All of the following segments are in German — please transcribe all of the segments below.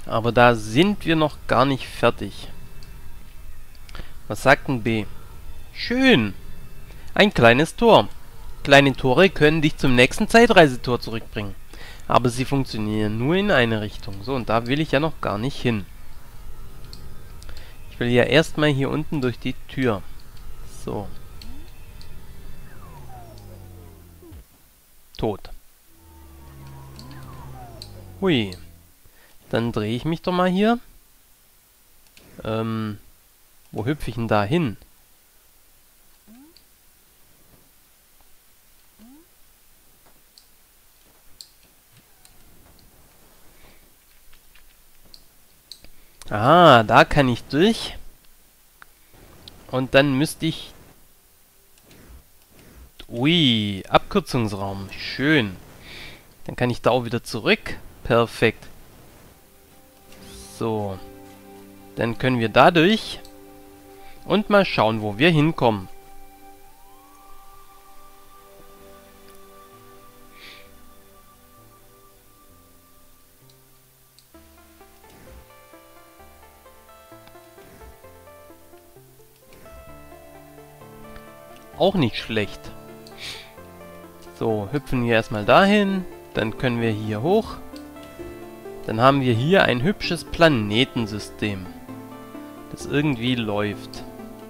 Aber da sind wir noch gar nicht fertig. Was sagt denn B? Schön. Ein kleines Tor. Kleine Tore können dich zum nächsten Zeitreisetor zurückbringen. Aber sie funktionieren nur in eine Richtung. So, und da will ich ja noch gar nicht hin. Ich will ja erstmal hier unten durch die Tür. So. Tot. Hui. Dann drehe ich mich doch mal hier. Wo hüpfe ich denn da hin? Ah, da kann ich durch. Und dann müsste ich... Ui, Abkürzungsraum. Schön. Dann kann ich da auch wieder zurück. Perfekt. So. Dann können wir da durch. Und mal schauen, wo wir hinkommen. Auch nicht schlecht. So, hüpfen wir erstmal dahin. Dann können wir hier hoch. Dann haben wir hier ein hübsches Planetensystem, das irgendwie läuft.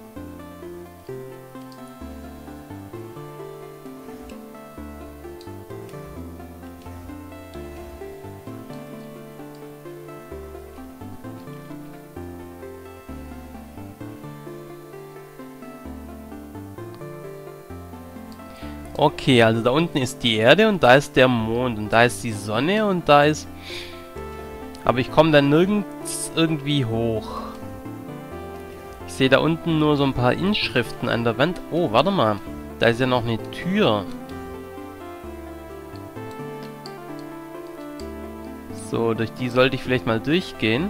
Okay, also da unten ist die Erde und da ist der Mond und da ist die Sonne und da ist... Aber ich komme da nirgends irgendwie hoch. Ich sehe da unten nur so ein paar Inschriften an der Wand. Oh, warte mal. Da ist ja noch eine Tür. So, durch die sollte ich vielleicht mal durchgehen.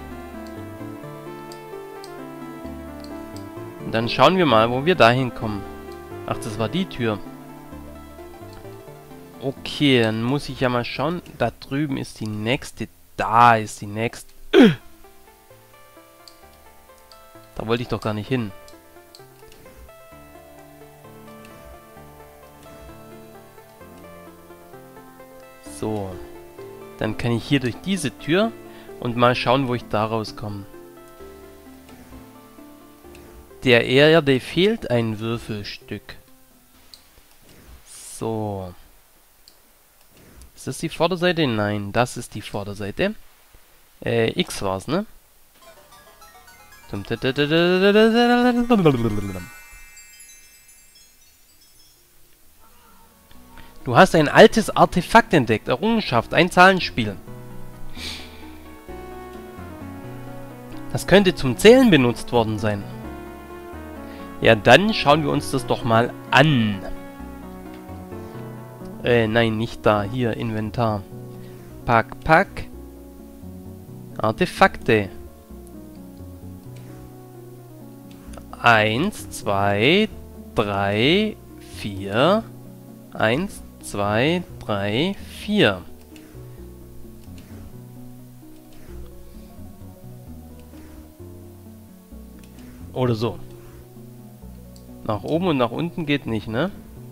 Und dann schauen wir mal, wo wir da hinkommen. Ach, das war die Tür. Okay, dann muss ich ja mal schauen. Da drüben ist die nächste. Da ist die nächste. Da wollte ich doch gar nicht hin. So. Dann kann ich hier durch diese Tür und mal schauen, wo ich da rauskomme. Der Erde fehlt ein Würfelstück. So. Ist das die Vorderseite? Nein, das ist die Vorderseite. X war's, ne? Du hast ein altes Artefakt entdeckt. Errungenschaft, ein Zahlenspiel. Das könnte zum Zählen benutzt worden sein. Ja, dann schauen wir uns das doch mal an. Nein, nicht da. Hier, Inventar. Pack. Artefakte. 1, 2, 3, 4. 1, 2, 3, 4. Oder so. Nach oben und nach unten geht nicht, ne?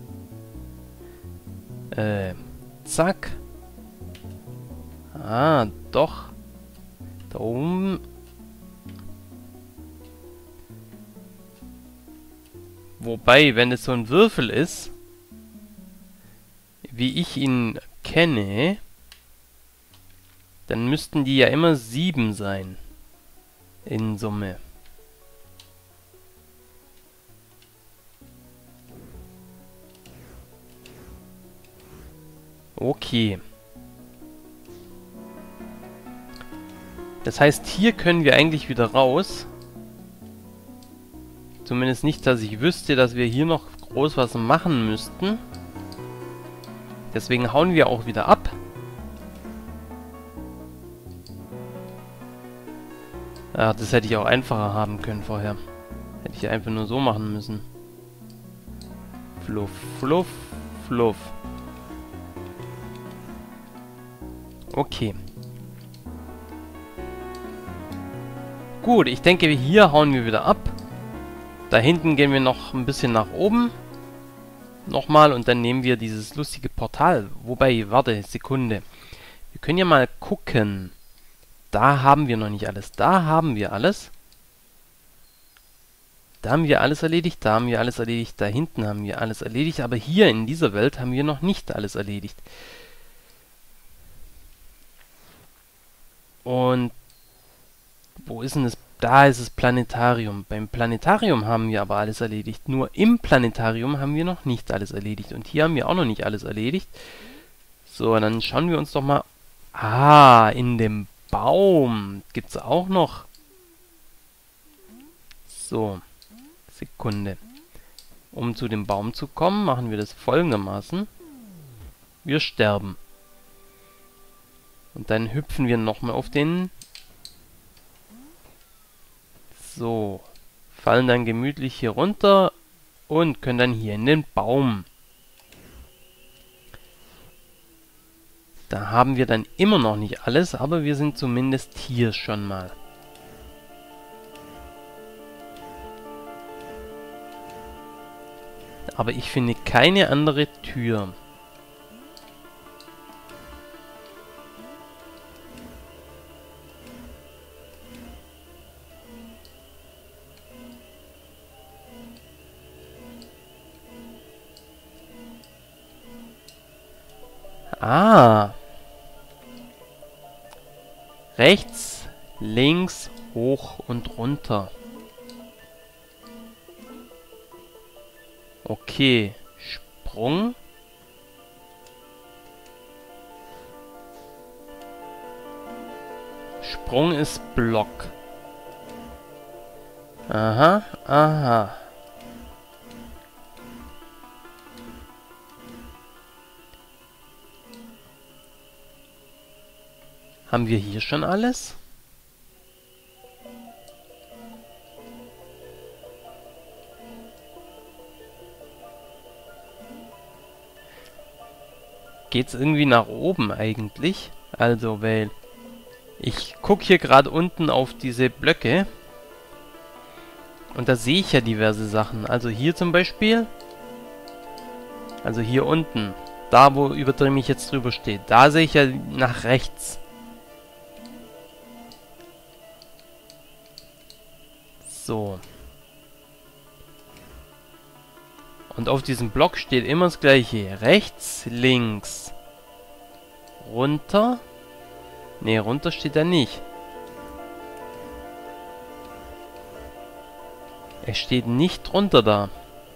Zack. Ah, doch. Da oben. Wobei, wenn es so ein Würfel ist, wie ich ihn kenne, dann müssten die ja immer 7 sein. In Summe. Okay. Das heißt, hier können wir eigentlich wieder raus. Zumindest nicht, dass ich wüsste, dass wir hier noch groß was machen müssten. Deswegen hauen wir auch wieder ab. Ach, das hätte ich auch einfacher haben können vorher. Hätte ich einfach nur so machen müssen. Fluff, fluff, fluff. Okay. Gut, ich denke, hier hauen wir wieder ab. Da hinten gehen wir noch ein bisschen nach oben. Nochmal und dann nehmen wir dieses lustige Portal. Wobei, warte, Sekunde. Wir können ja mal gucken. Da haben wir noch nicht alles. Da haben wir alles. Da haben wir alles erledigt. Da haben wir alles erledigt. Da hinten haben wir alles erledigt. Aber hier in dieser Welt haben wir noch nicht alles erledigt. Und wo ist denn das? Da ist das Planetarium. Beim Planetarium haben wir aber alles erledigt. Nur im Planetarium haben wir noch nicht alles erledigt. Und hier haben wir auch noch nicht alles erledigt. So, dann schauen wir uns doch mal... Ah, in dem Baum gibt es auch noch... So, Sekunde. Um zu dem Baum zu kommen, machen wir das folgendermaßen. Wir sterben. Und dann hüpfen wir nochmal auf den... So, fallen dann gemütlich hier runter und können dann hier in den Baum. Da haben wir dann immer noch nicht alles, aber wir sind zumindest hier schon mal. Aber ich finde keine andere Tür. Ah. Rechts, links, hoch und runter. Okay. Sprung. Sprung ist Block. Aha, aha. Haben wir hier schon alles? Geht's irgendwie nach oben eigentlich? Also, weil ich gucke hier gerade unten auf diese Blöcke und da sehe ich ja diverse Sachen. Also hier zum Beispiel, also hier unten, da wo übertrieben ich jetzt drüber steht, da sehe ich ja nach rechts. So. Und auf diesem Block steht immer das gleiche. Rechts, links, runter. Ne, runter steht da nicht. Es steht nicht drunter da.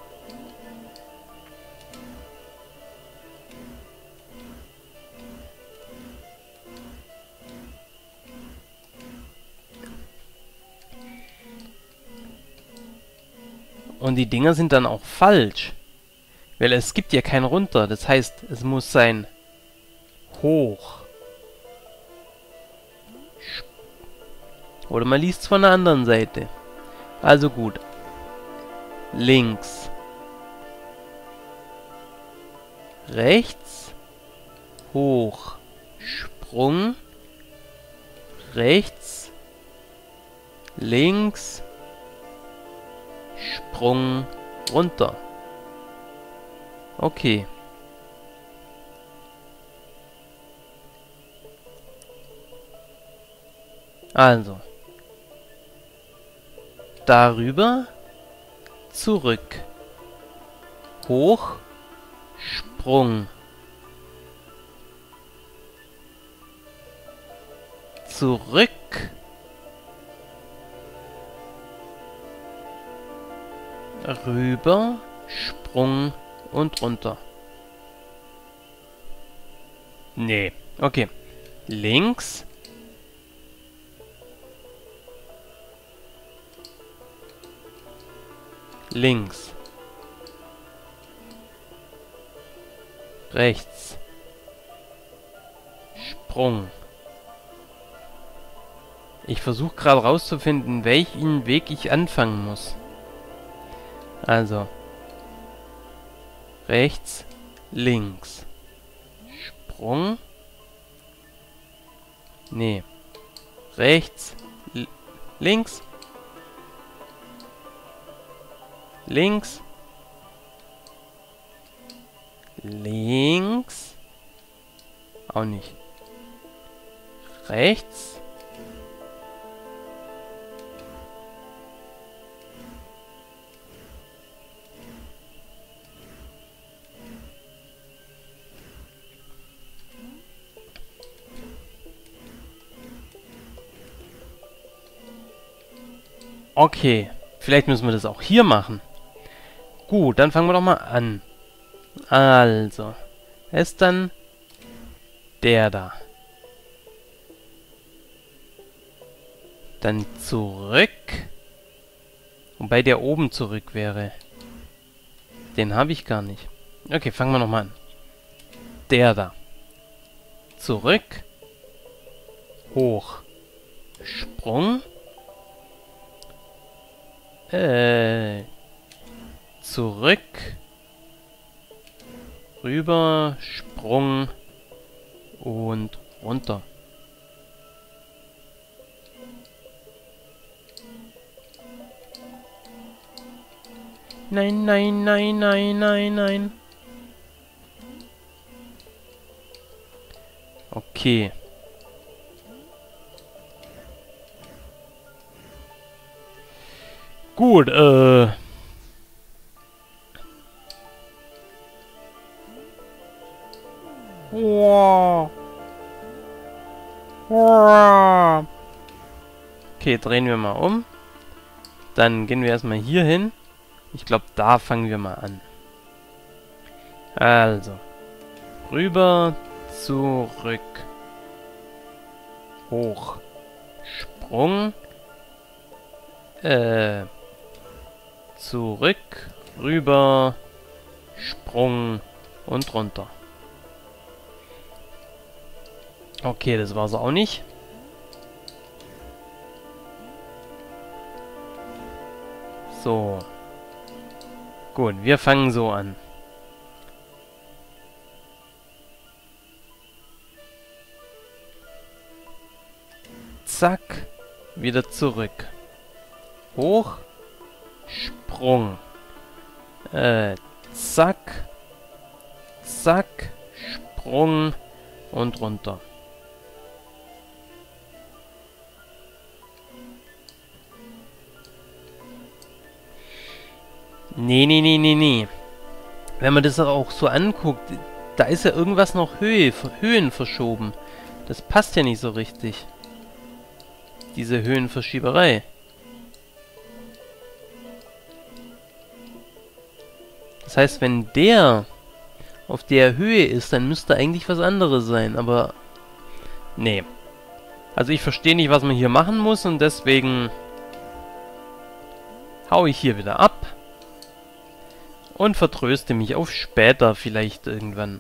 Und die Dinger sind dann auch falsch. Weil es gibt ja kein runter. Das heißt, es muss sein hoch. Oder man liest es von der anderen Seite. Also gut. Links. Rechts. Hoch. Sprung. Rechts. Links. Sprung runter. Okay. Also. Darüber. Zurück. Hoch. Sprung. Zurück. Rüber, Sprung und runter. Nee, okay. Links. Links. Rechts. Sprung. Ich versuche gerade rauszufinden, welchen Weg ich anfangen muss. Also, rechts, links, Sprung, nee, rechts, Links. Links. Links. Auch nicht. Rechts. Okay, vielleicht müssen wir das auch hier machen. Gut, dann fangen wir doch mal an. Also, ist dann der da. Dann zurück. Wobei der oben zurück wäre. Den habe ich gar nicht. Okay, fangen wir nochmal an. Der da. Zurück. Hoch. Sprung. Zurück. Rüber. Sprung. Und runter. Nein, nein, nein, nein, nein, nein. Okay. Gut, wow. Wow. Okay, drehen wir mal um. Dann gehen wir erstmal hier hin. Ich glaube, da fangen wir mal an. Also. Rüber, zurück. Hoch. Sprung. Zurück, rüber, Sprung und runter. Okay, das war's auch nicht. So. Gut, wir fangen so an. Zack, wieder zurück. Hoch, Sprung. Zack, zack, Sprung und runter. Nee. Wenn man das auch so anguckt, da ist ja irgendwas noch Höhen verschoben. Das passt ja nicht so richtig. Diese Höhenverschieberei. Das heißt, wenn der auf der Höhe ist, dann müsste eigentlich was anderes sein, aber nee. Also ich verstehe nicht, was man hier machen muss und deswegen hau ich hier wieder ab und vertröste mich auf später vielleicht irgendwann.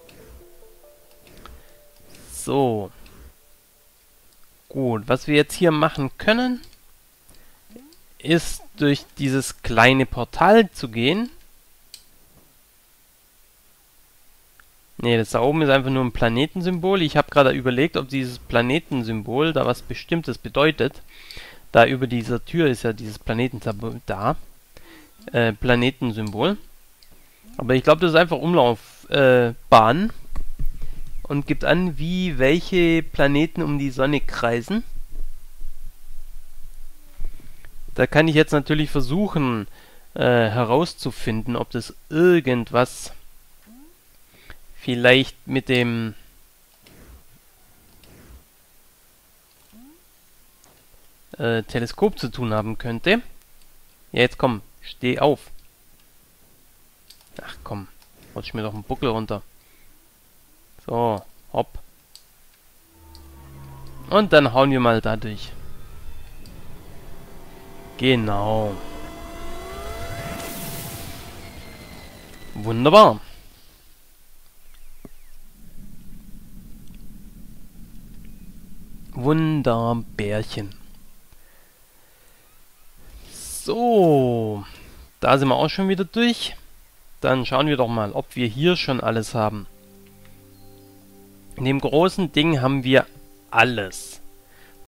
So. Gut, was wir jetzt hier machen können, ist durch dieses kleine Portal zu gehen. Ne, das da oben ist einfach nur ein Planetensymbol. Ich habe gerade überlegt, ob dieses Planetensymbol da was Bestimmtes bedeutet. Da über dieser Tür ist ja dieses Planetensymbol da. Planetensymbol. Aber ich glaube, das ist einfach Umlaufbahn. Und gibt an, wie welche Planeten um die Sonne kreisen. Da kann ich jetzt natürlich versuchen herauszufinden, ob das irgendwas vielleicht mit dem Teleskop zu tun haben könnte. Ja, jetzt komm, steh auf. Ach komm, rutsch mir doch einen Buckel runter. So, hopp. Und dann hauen wir mal da durch. Genau. Wunderbar. Wunderbärchen. So. Da sind wir auch schon wieder durch. Dann schauen wir doch mal, ob wir hier schon alles haben. In dem großen Ding haben wir alles.